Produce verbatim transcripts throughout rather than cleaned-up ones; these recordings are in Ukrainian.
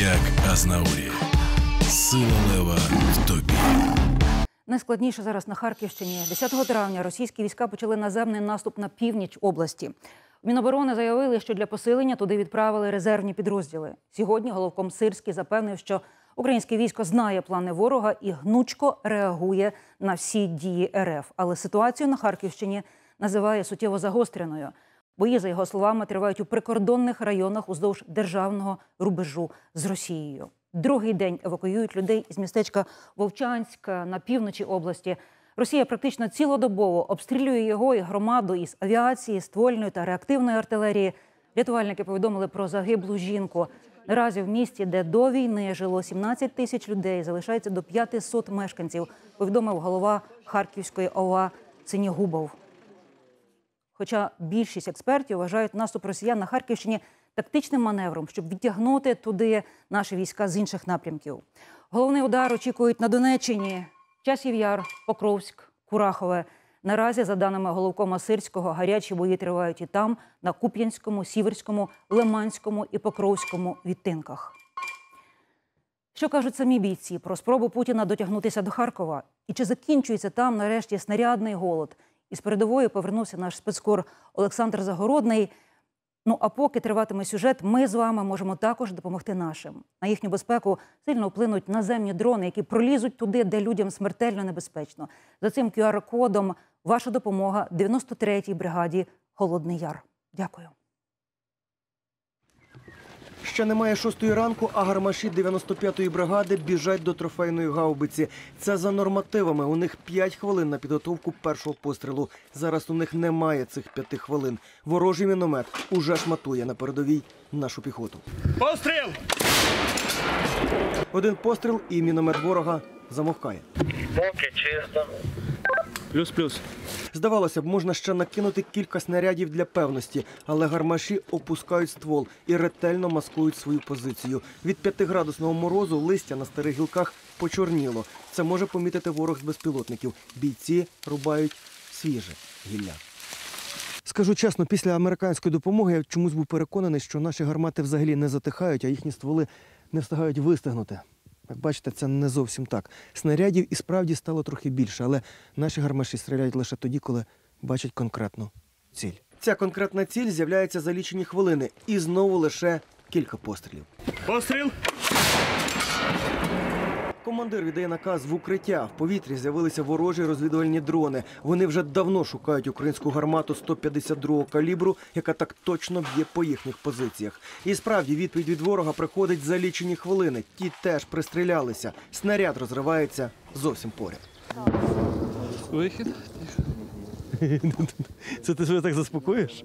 Як Азнаурі. Сила лева в тобі. Найскладніше зараз на Харківщині. десятого травня російські війська почали наземний наступ на північ області. В Міноборони заявили, що для посилення туди відправили резервні підрозділи. Сьогодні головком Сирський запевнив, що українське військо знає плани ворога і гнучко реагує на всі дії РФ. Але ситуацію на Харківщині називає суттєво загостреною. Бої, за його словами, тривають у прикордонних районах уздовж державного рубежу з Росією. Другий день евакуюють людей із містечка Вовчанськ на півночі області. Росія практично цілодобово обстрілює його і громаду із авіації, ствольної та реактивної артилерії. Рятувальники повідомили про загиблу жінку. Наразі в місті, де до війни жило сімнадцять тисяч людей, залишається до п'ятисот мешканців, повідомив голова Харківської ОВА Синьогубов. Хоча більшість експертів вважають наступ росіян на Харківщині тактичним маневром, щоб відтягнути туди наші війська з інших напрямків. Головний удар очікують на Донеччині. Часів Яр, Покровськ, Курахове. Наразі, за даними головкома Сирського, гарячі бої тривають і там, на Куп'янському, Сіверському, Лиманському і Покровському відтинках. Що кажуть самі бійці про спробу Путіна дотягнутися до Харкова? І чи закінчується там, нарешті, снарядний голод? Із передової повернувся наш спецкор Олександр Загородний. Ну, а поки триватиме сюжет, ми з вами можемо також допомогти нашим. На їхню безпеку сильно вплинуть наземні дрони, які пролізуть туди, де людям смертельно небезпечно. За цим ку ар кодом ваша допомога дев'яносто третій бригаді «Холодний Яр». Дякую. Ще немає шостої ранку, а гармаші дев'яносто п'ятої бригади біжать до трофейної гаубиці. Це за нормативами. У них п'ять хвилин на підготовку першого пострілу. Зараз у них немає цих п'яти хвилин. Ворожий міномет уже шматує на передовій нашу піхоту. Постріл! Один постріл і міномет ворога замовкає. Поки чисто. Плюс-плюс. Здавалося б, можна ще накинути кілька снарядів для певності, але гармаші опускають ствол і ретельно маскують свою позицію. Від п'ятиградусного морозу листя на старих гілках почорніло. Це може помітити ворог з безпілотників. Бійці рубають свіже гілля. Скажу чесно, після американської допомоги я чомусь був переконаний, що наші гармати взагалі не затихають, а їхні стволи не встигають вистигнути. Як бачите, це не зовсім так. Снарядів і справді стало трохи більше, але наші гармаші стріляють лише тоді, коли бачать конкретну ціль. Ця конкретна ціль з'являється за лічені хвилини. І знову лише кілька пострілів. Постріл! Командир віддає наказ в укриття. В повітрі з'явилися ворожі розвідувальні дрони. Вони вже давно шукають українську гармату сто п'ятдесят другого калібру, яка так точно б'є по їхніх позиціях. І справді, відповідь від ворога приходить за лічені хвилини. Ті теж пристрілялися. Снаряд розривається зовсім поряд. Вихід. Це ти себе так заспокоїш?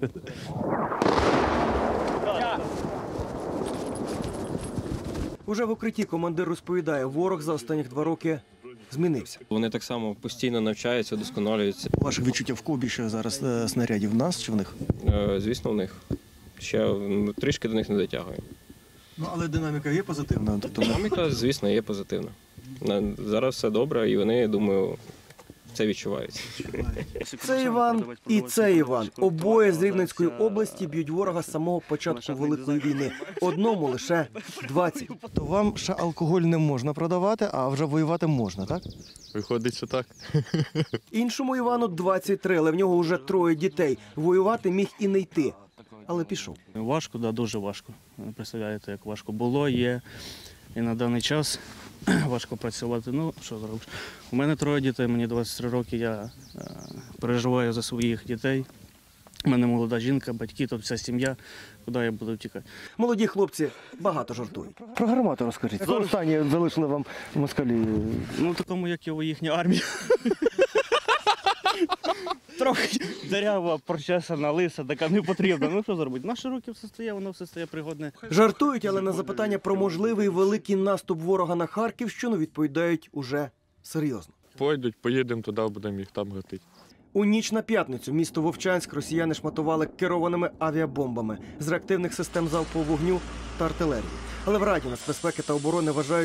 Уже в укритті командир розповідає, ворог за останні два роки змінився. Вони так само постійно навчаються, вдосконалюються. Ваше відчуття, в кого більше зараз снарядів, в нас чи в них? Е, Звісно, в них. Ще трішки до них не дотягує. Ну, але динаміка є позитивна? Динаміка, звісно, є позитивна. Зараз все добре, і вони, я думаю, це відчувають. Це Іван і це Іван. Обоє з Рівненської області б'ють ворога з самого початку Великої війни. Одному лише двадцять. То вам ще алкоголь не можна продавати, а вже воювати можна, так? Виходить, що так. Іншому Івану двадцять три, але в нього вже троє дітей. Воювати міг і не йти, але пішов. Важко, да, дуже важко. Представляєте, як важко було, є і на даний час важко працювати. Ну, що зробиш? У мене троє дітей, мені двадцять три роки, я е, переживаю за своїх дітей. У мене молода жінка, батьки, тобто вся сім'я, куди я буду втікати. Молоді хлопці багато жартують. Про гармату розкажіть. Коли останні залишили вам москалі? Ну, такому, як його їхня армія. Трохи дерева, прочесана, лиса, така не потрібна. Ну що зробити? Наші руки все стає, воно все стає пригодне. Жартують, але на запитання про можливий великий наступ ворога на Харківщину відповідають уже серйозно. Пойдуть, поїдемо туди, будемо їх там гатити. У ніч на п'ятницю місто Вовчанськ росіяни шматували керованими авіабомбами з реактивних систем залпового вогню та артилерії. Але в Раді нацбезпеки та оборони вважають,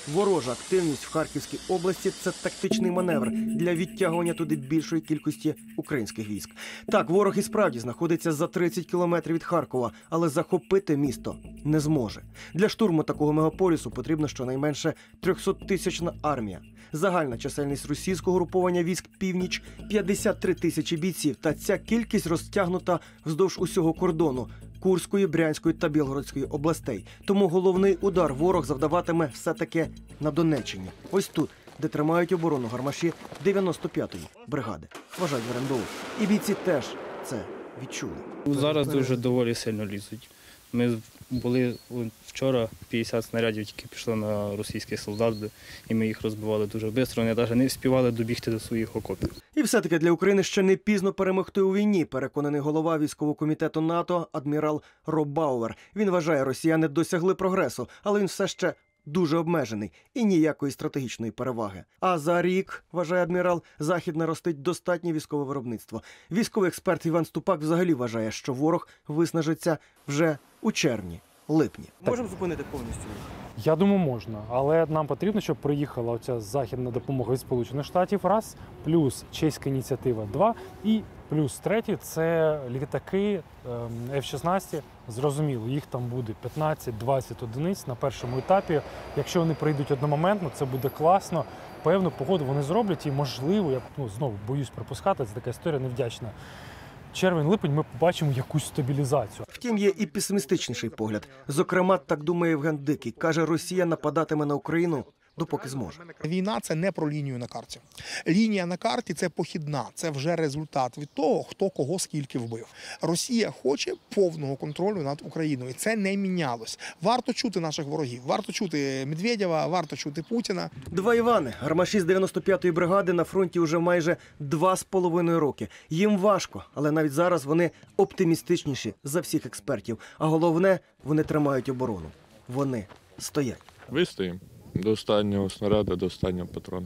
Ворожа активність в Харківській області – це тактичний маневр для відтягування туди більшої кількості українських військ. Так, ворог і справді знаходиться за тридцять кілометрів від Харкова, але захопити місто не зможе. Для штурму такого мегаполісу потрібна щонайменше трьохсоттисячна армія. Загальна чисельність російського груповання військ «Північ» – п'ятдесят три тисячі бійців, та ця кількість розтягнута вздовж усього кордону Курської, Брянської та Білгородської областей. Тому головний удар ворог завдаватиме все-таки на Донеччині. Ось тут, де тримають оборону гармаші дев'яносто п'ятої бригади, вважають в РНБО. І бійці теж це відчули. Зараз дуже доволі сильно лізуть. Ми були вчора, п'ятдесят снарядів тільки пішло на російських солдат, і ми їх розбивали дуже швидко, вони навіть не встигали добігти до своїх окопів. І все-таки для України ще не пізно перемогти у війні, переконаний голова військового комітету НАТО адмірал Роб Бауер. Він вважає, росіяни досягли прогресу, але він все ще дуже обмежений і ніякої стратегічної переваги. А за рік, вважає адмірал, Захід наростить достатнє військове виробництво. Військовий експерт Іван Ступак взагалі вважає, що ворог виснажиться вже у червні, липні. Можемо зупинити повністю? Я думаю, можна, але нам потрібно, щоб приїхала оця західна допомога від Сполучених Штатів, раз, плюс чеська ініціатива, два, і плюс третє – це літаки еф шістнадцять. Зрозуміло, їх там буде п'ятнадцять-двадцять одиниць на першому етапі. Якщо вони прийдуть одномоментно, це буде класно. Певну погоду вони зроблять і, можливо, я ну, знову боюсь припускати, це така історія невдячна. Червень-липень ми побачимо якусь стабілізацію. Втім, є і песимістичніший погляд. Зокрема, так думає Євген Дикий. Каже, Росія нападатиме на Україну, допоки зможе. Війна – це не про лінію на карті. Лінія на карті – це похідна, це вже результат від того, хто кого скільки вбив. Росія хоче повного контролю над Україною, і це не мінялось. Варто чути наших ворогів, варто чути Медведєва, варто чути Путіна. Два Івани, гармаші з дев'яносто п'ятої бригади на фронті уже майже два з половиною роки. Їм важко, але навіть зараз вони оптимістичніші за всіх експертів. А головне, вони тримають оборону. Вони стоять. Вистоїмо. До останнього снаряду, до останнього патрона.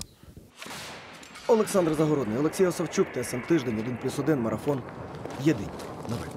Олександр Загородний, Олексій Осавчук, ТСН Тиждень, один плюс один, марафон. Єдині новини.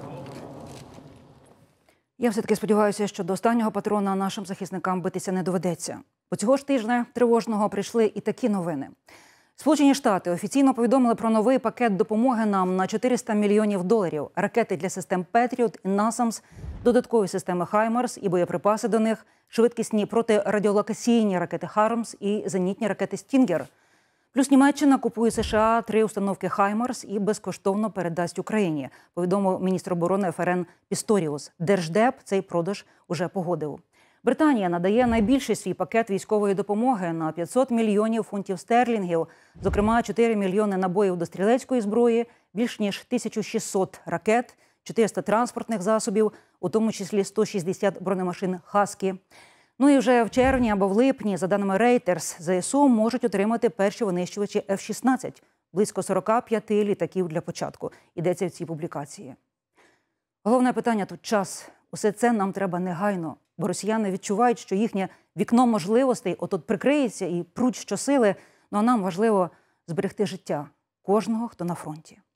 Я все-таки сподіваюся, що до останнього патрона нашим захисникам битися не доведеться. Бо цього ж тижня тривожного прийшли і такі новини. Сполучені Штати офіційно повідомили про новий пакет допомоги нам на чотириста мільйонів доларів, ракети для систем «Петріот» і «Насамс», додаткові системи «Хаймарс» і боєприпаси до них, швидкісні протирадіолокаційні ракети «Хармс» і зенітні ракети «Стінгер». Плюс Німеччина купує США три установки «Хаймарс» і безкоштовно передасть Україні, повідомив міністр оборони ФРН Пісторіус. Держдеп цей продаж уже погодив. Британія надає найбільший свій пакет військової допомоги на п'ятсот мільйонів фунтів стерлінгів, зокрема чотири мільйони набоїв до стрілецької зброї, більш ніж тисяча шістсот ракет, чотириста транспортних засобів, у тому числі сто шістдесят бронемашин «Хаскі». Ну і вже в червні або в липні, за даними Reuters, ЗСУ можуть отримати перші винищувачі еф шістнадцять, близько сорок п'ять літаків для початку, йдеться в цій публікації. Головне питання тут – час. Усе це нам треба негайно, бо росіяни відчувають, що їхнє вікно можливостей от-от прикриється і пруть щосили, ну а нам важливо зберегти життя кожного, хто на фронті.